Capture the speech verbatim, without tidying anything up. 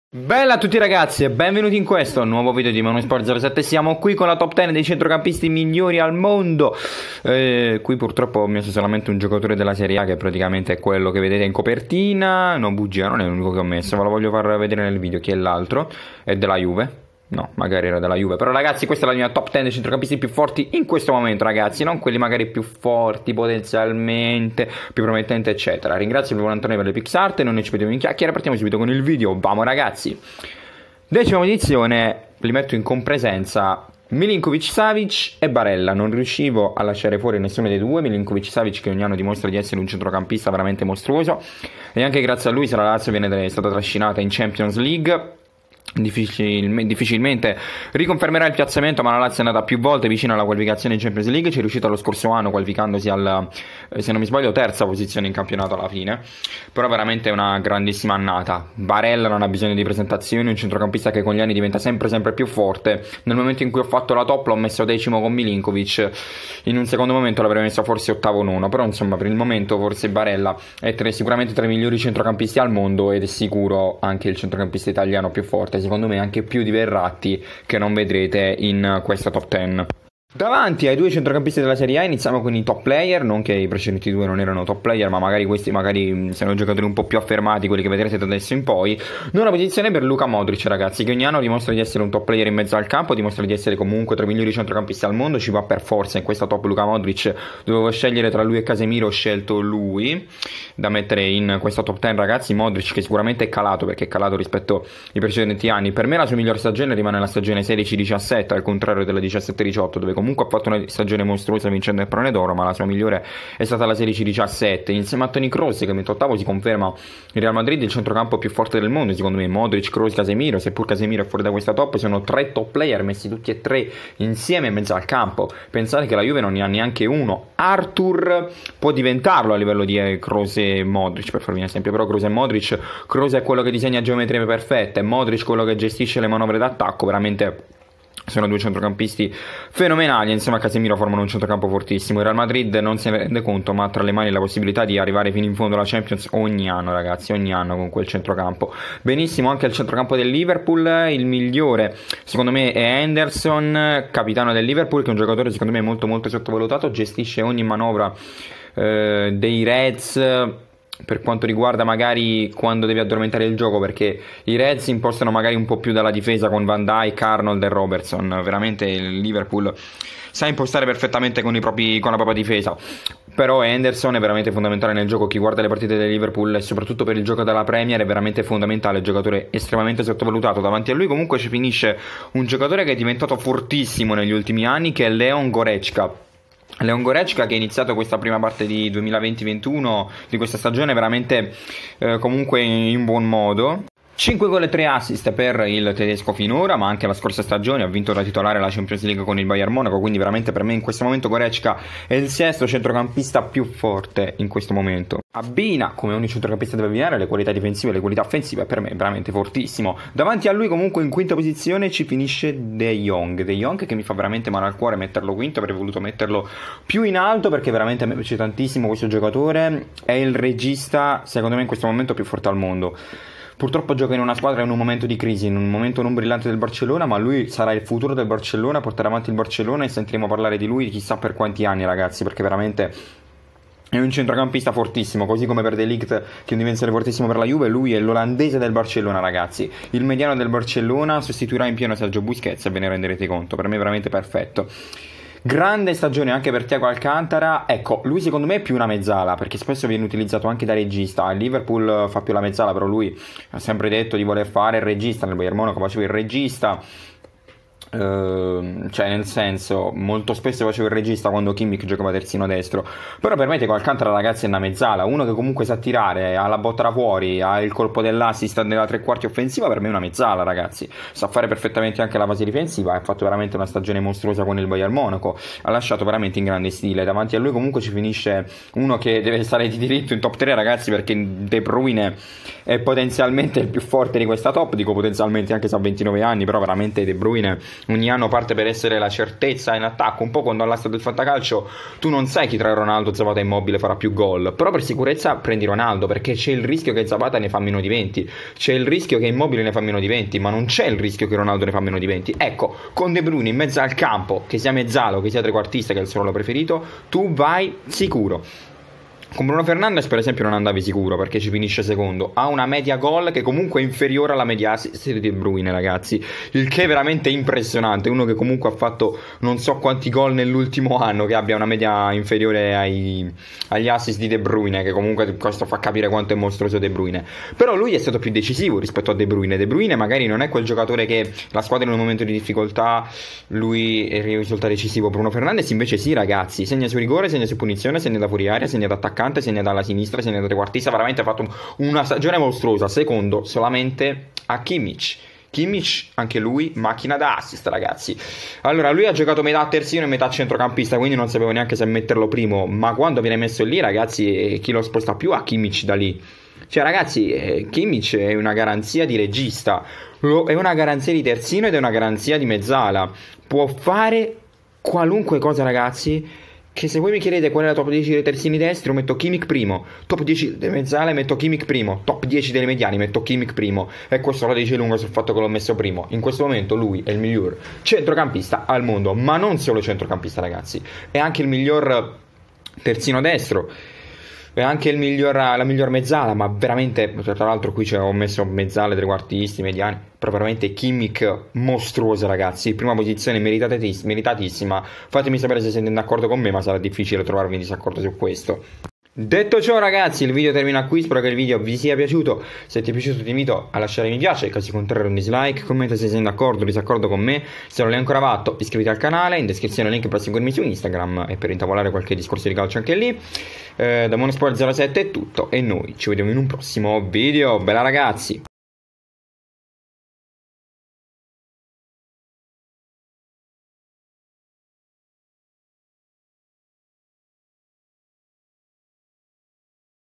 Bella a tutti ragazzi e benvenuti in questo nuovo video di Monosport zero sette. Siamo qui con la top dieci dei centrocampisti migliori al mondo. eh, Qui purtroppo ho messo solamente un giocatore della Serie A, che praticamente è quello che vedete in copertina. No, bugia, non è l'unico che ho messo, ve lo voglio far vedere nel video. Chi è l'altro? È della Juve. No, magari era della Juve. Però ragazzi, questa è la mia top dieci dei centrocampisti più forti in questo momento, ragazzi. Non quelli magari più forti potenzialmente, più promettenti eccetera. Ringrazio il buon Antonio per le pixart e non ne ci vediamo in chiacchiere. Partiamo subito con il video. Vamo ragazzi. Decima edizione, li metto in compresenza Milinkovic-Savic e Barella. Non riuscivo a lasciare fuori nessuno dei due. Milinkovic-Savic, che ogni anno dimostra di essere un centrocampista veramente mostruoso, e anche grazie a lui se la Lazio viene, è stata trascinata in Champions League. Difficil, difficilmente riconfermerà il piazzamento, ma la Lazio è andata più volte vicino alla qualificazione in Champions League. Ci è riuscita lo scorso anno, qualificandosi al, se non mi sbaglio, terza posizione in campionato alla fine. Però veramente è una grandissima annata. Barella non ha bisogno di presentazioni, un centrocampista che con gli anni diventa sempre sempre più forte. Nel momento in cui ho fatto la top l'ho messo decimo con Milinkovic, in un secondo momento l'avrei messo forse ottavo o nono, però insomma per il momento forse Barella è tre, sicuramente tra i migliori centrocampisti al mondo, ed è sicuro anche il centrocampista italiano più forte, secondo me anche più di Verratti, che non vedrete in questa top dieci. Davanti ai due centrocampisti della Serie A iniziamo con i top player. Non che i precedenti due non erano top player, ma magari questi magari sono giocatori un po' più affermati, quelli che vedrete da adesso in poi. Nona posizione per Luka Modric, ragazzi, che ogni anno dimostra di essere un top player in mezzo al campo, dimostra di essere comunque tra i migliori centrocampisti al mondo. Ci va per forza in questa top Luka Modric. Dovevo scegliere tra lui e Casemiro, ho scelto lui da mettere in questa top dieci, ragazzi. Modric, che sicuramente è calato, perché è calato rispetto ai precedenti anni. Per me la sua migliore stagione rimane la stagione sedici diciassette, al contrario della diciassette diciotto, dove comunque ha fatto una stagione mostruosa vincendo il Pallone d'Oro, ma la sua migliore è stata la sedici diciassette. Insieme a Toni Kroos, che metto ottavo, si conferma il Real Madrid il centrocampo più forte del mondo, secondo me. Modric, Kroos, Casemiro, seppur Casemiro è fuori da questa top, sono tre top player messi tutti e tre insieme in mezzo al campo. Pensate che la Juve non ne ha neanche uno. Arthur può diventarlo a livello di Kroos e Modric, per farvi un esempio, però Kroos e Modric, Kroos è quello che disegna geometrie perfette, Modric quello che gestisce le manovre d'attacco. Veramente sono due centrocampisti fenomenali, insieme a Casemiro formano un centrocampo fortissimo. Il Real Madrid non se ne rende conto, ma ha tra le mani la possibilità di arrivare fino in fondo alla Champions ogni anno, ragazzi, ogni anno con quel centrocampo. Benissimo anche il centrocampo del Liverpool. Il migliore secondo me è Henderson, capitano del Liverpool, che è un giocatore secondo me molto molto sottovalutato, gestisce ogni manovra eh, dei Reds, per quanto riguarda magari quando devi addormentare il gioco, perché i Reds impostano magari un po' più dalla difesa con Van Dijk, Arnold e Robertson. Veramente il Liverpool sa impostare perfettamente con, i propri, con la propria difesa. Però Henderson è veramente fondamentale nel gioco. Chi guarda le partite del Liverpool, e soprattutto per il gioco della Premier, è veramente fondamentale, giocatore estremamente sottovalutato. Davanti a lui comunque ci finisce un giocatore che è diventato fortissimo negli ultimi anni, che è Leon Goretzka. Leon Goretzka, che ha iniziato questa prima parte di duemilaventi ventuno di questa stagione veramente eh, comunque in buon modo. cinque gol e tre assist per il tedesco finora, ma anche la scorsa stagione ha vinto da titolare la Champions League con il Bayern Monaco, quindi veramente per me in questo momento Goretzka è il sesto centrocampista più forte in questo momento. Abbina, come ogni centrocampista deve abbinare, le qualità difensive e le qualità offensive, per me è veramente fortissimo. Davanti a lui comunque in quinta posizione ci finisce De Jong, De Jong che mi fa veramente male al cuore metterlo quinto, avrei voluto metterlo più in alto perché veramente a me piace tantissimo questo giocatore, è il regista secondo me in questo momento più forte al mondo. Purtroppo gioca in una squadra in un momento di crisi, in un momento non brillante del Barcellona, ma lui sarà il futuro del Barcellona, porterà avanti il Barcellona e sentiremo parlare di lui chissà per quanti anni, ragazzi, perché veramente è un centrocampista fortissimo, così come per De Ligt, che è un difensore fortissimo per la Juve. Lui è l'olandese del Barcellona, ragazzi, il mediano del Barcellona, sostituirà in pieno Sergio Busquets e ve ne renderete conto. Per me è veramente perfetto. Grande stagione anche per Thiago Alcantara. Ecco, lui secondo me è più una mezzala, perché spesso viene utilizzato anche da regista. Il Liverpool fa più la mezzala, però lui ha sempre detto di voler fare il regista. Nel Bayern Monaco faceva il regista, Uh, cioè nel senso molto spesso facevo il regista quando Kimmich giocava terzino destro. Però per me Thiago Alcantara, ragazzi, è una mezzala, uno che comunque sa tirare, ha la botta da fuori, ha il colpo dell'assist nella tre quarti offensiva. Per me è una mezzala, ragazzi, sa fare perfettamente anche la fase difensiva, ha fatto veramente una stagione mostruosa con il Bayern Monaco, ha lasciato veramente in grande stile. Davanti a lui comunque ci finisce uno che deve stare di diritto in top tre, ragazzi, perché De Bruyne è potenzialmente il più forte di questa top. Dico potenzialmente anche se ha ventinove anni, però veramente De Bruyne ogni anno parte per essere la certezza in attacco, un po' quando all'asta del fantacalcio tu non sai chi tra Ronaldo, Zapata e Immobile farà più gol, però per sicurezza prendi Ronaldo, perché c'è il rischio che Zapata ne fa meno di venti, c'è il rischio che Immobile ne fa meno di venti, ma non c'è il rischio che Ronaldo ne fa meno di venti. Ecco, con De Bruyne in mezzo al campo, che sia mezzalo, che sia trequartista, che è il suo ruolo preferito, tu vai sicuro. Con Bruno Fernandes per esempio non andavi sicuro, perché ci finisce secondo, ha una media gol che comunque è inferiore alla media assist di De Bruyne, ragazzi, il che è veramente impressionante. Uno che comunque ha fatto non so quanti gol nell'ultimo anno, che abbia una media inferiore ai, agli assist di De Bruyne, che comunque questo fa capire quanto è mostruoso De Bruyne. Però lui è stato più decisivo rispetto a De Bruyne. De Bruyne magari non è quel giocatore che la squadra in un momento di difficoltà lui risulta decisivo. Bruno Fernandes invece sì, ragazzi, segna su rigore, segna su punizione, segna da fuori aria, segna da attaccante, segna dalla sinistra, segna da trequartista, veramente ha fatto una stagione mostruosa, secondo solamente a Kimmich. Kimmich, anche lui, macchina da assist, ragazzi. Allora, lui ha giocato metà terzino e metà centrocampista, quindi non sapevo neanche se metterlo primo, ma quando viene messo lì, ragazzi, chi lo sposta più a Kimmich da lì? Cioè, ragazzi, eh, Kimmich è una garanzia di regista, è una garanzia di terzino ed è una garanzia di mezzala. Può fare qualunque cosa, ragazzi, che se voi mi chiedete qual è la top dieci dei terzini destri, metto Kimmich primo, top dieci delle mezzale metto Kimmich primo, top dieci delle mediani metto Kimmich primo, e questo lo dice lungo sul fatto che l'ho messo primo. In questo momento lui è il miglior centrocampista al mondo, ma non solo centrocampista, ragazzi, è anche il miglior terzino destro, è anche il miglior, la miglior mezzala, ma veramente, tra l'altro qui ho messo mezzale, trequartisti, mediani, però veramente Kimmich mostruoso, ragazzi, prima posizione meritatissima. Fatemi sapere se siete d'accordo con me, ma sarà difficile trovarvi in disaccordo su questo. Detto ciò, ragazzi, il video termina qui, spero che il video vi sia piaciuto. Se ti è piaciuto ti invito a lasciare mi piace, in caso contrario un dislike, commenta se sei d'accordo o disaccordo con me. Se non l'hai ancora fatto iscriviti al canale, in descrizione il link per seguirmi su Instagram e per intavolare qualche discorso di calcio anche lì. eh, Da Monosport zero sette è tutto e noi ci vediamo in un prossimo video, bella ragazzi!